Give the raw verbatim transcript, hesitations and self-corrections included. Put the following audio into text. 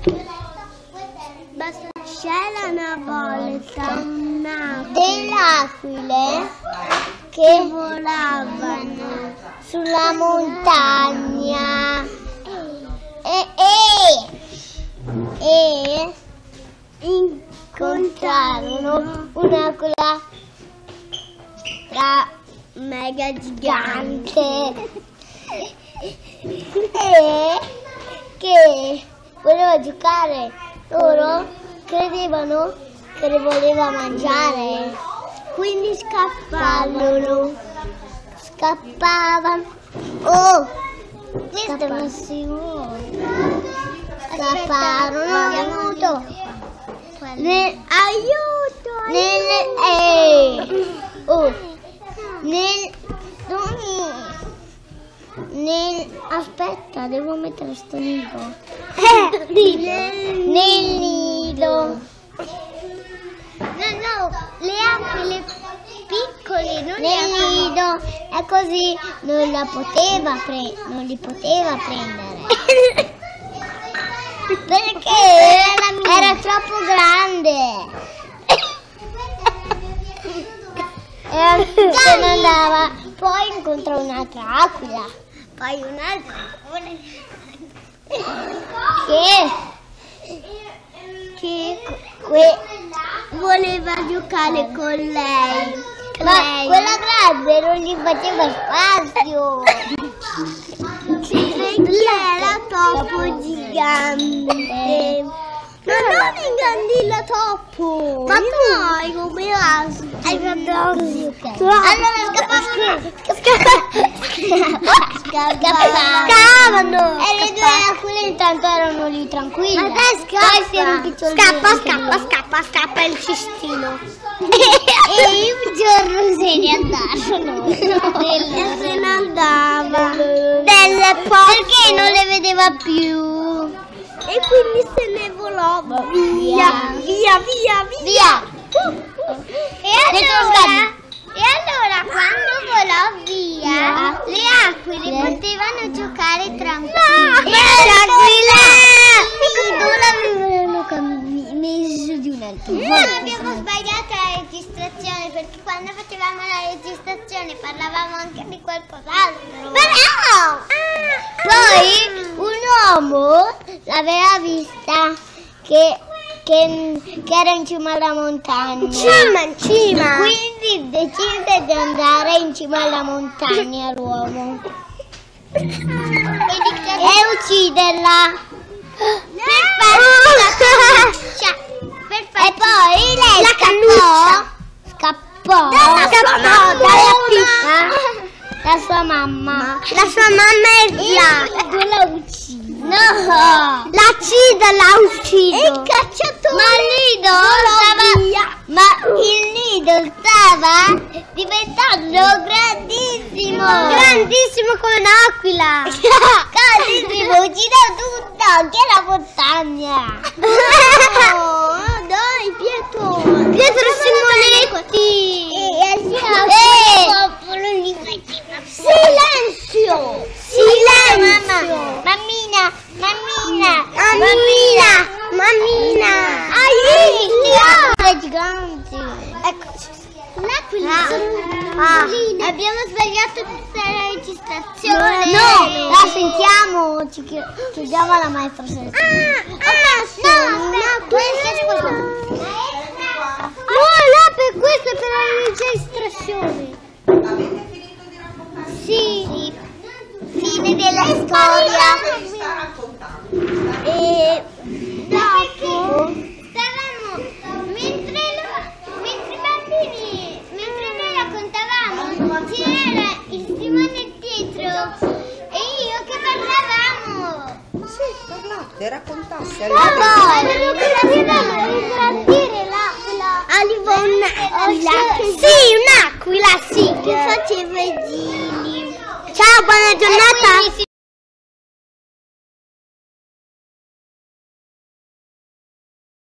C'era una volta una delle aquile che volavano sulla montagna e, e, e incontrarono un'aquila tra mega gigante e che voleva giocare. Loro credevano che le voleva mangiare, quindi scappavano. Scappavano. Oh, questo è massimo. Scapparono. Aiuto. Nel, Aiuto! nel, eh, oh, nel, nel, aspetta, devo mettere sto nido. Eh, nel, nel nido. No, no, le aquile piccole, non le Nel aquile. nido, e così non la poteva pre- non li poteva prendere. Perché era troppo grande. E se ne andava. Poi incontrò un'altra aquila. Poi un'altra. Che, che que- Voleva giocare con lei. ma Lei. quella grande non gli faceva spazio. Perché era troppo gigante. Ma non ingandilla troppo. Ma tu come la Hai fatto così, ok. Allora scappavano. Scappavano. Scappavano. E le due aquile intanto erano lì tranquille. Ma dai, scappa. Poi si era impicciolito. Scappa, scappa, scappa, scappa il cestino. E un giorno se ne andarono. E se ne andava. Delle perché non le vedeva più. E quindi se ne volò via, via, via, via. Via. E allora, e allora quando volò via, Via. le aquile Le- potevano giocare tranquille. E non l'avevano cam- messo di un altro Noi modo. abbiamo sbagliato la registrazione perché quando facevamo la registrazione parlavamo anche di qualcos'altro. Però poi un uomo l'aveva vista che, che, che era in cima alla montagna. Cima, in cima. Quindi decise di andare in cima alla montagna l'uomo E di che- e ucciderla. per farci la per farci E poi lei la scappò, scappò Dalla sua mamma. dalla piccola, la sua mamma. La sua mamma è via. Tu la uccidi. No! La Cida l'ha ucciso. E il cacciatore! Ma il nido Volò stava... via. Ma il nido stava diventando grandissimo! Grandissimo come un'aquila. Grandissimo, uccideva tutto, anche la montagna! Oh, dai, Pietro. Pietro Simonetti. E assieme Eh. al popolo gli faceva... Silenzio. Silenzio! Mammina! Mammina! Mammina. Mammina. Aiuto! Giganti! Eccoci. L'aquila Ah. sono Ah. piccoline. Abbiamo sbagliato tutta la registrazione. No! La sentiamo! Ci chi- chiediamo alla maestra se... Ah, ah, no, no, tu Questo, questo. No, no, per questo è per la registrazione. Avete finito di raccontare? Sì! Fine della storia! Che sta raccontando? E Dopo stavamo, mentre, lo- mentre i bambini, mentre noi raccontavamo, c'era il Simone e il Pietro e io che parlavamo. Sì, parlate, raccontasse. Papà, avevo bisogno di dire l'aquila. Alivonna! Sì, un'aquila, sì. Che faceva i giri! Ciao, buona giornata. E quindi si